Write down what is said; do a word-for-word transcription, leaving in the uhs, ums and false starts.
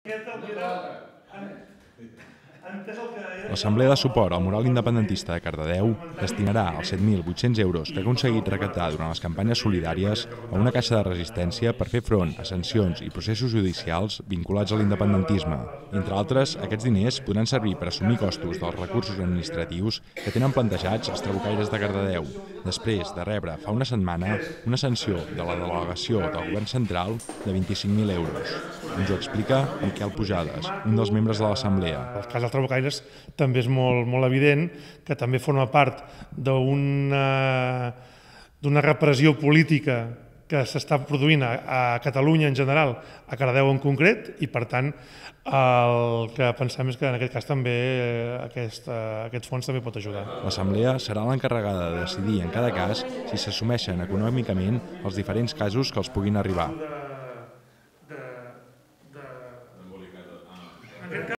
L'Assemblea de Suport al Mural Independentista de Cardedeu destinarà els set mil vuit-cents euros que ha aconseguit recaptar durant les campanyes solidàries a una caixa de resistència per fer front a sancions i processos judicials vinculats a l'independentisme. Entre altres, aquests diners podran servir per assumir costos dels recursos administratius que tenen plantejats els trabucaires de Cardedeu, després de rebre fa una setmana una sanció de la delegació del govern central de vint-i-cinc mil euros. Ens ho explica Miquel Pujades, un dels membres de l'Assemblea. El cas dels trabucaires també és molt, molt evident que també forma part d'una d'una repressió política que s'està produint a, a Catalunya en general, a Cardedeu en concret, i per tant el que pensem és que en aquest cas també aquest, aquest fons també pot ajudar. L'Assemblea serà l'encarregada de decidir en cada cas si s'assumeixen econòmicament els diferents casos que els puguin arribar.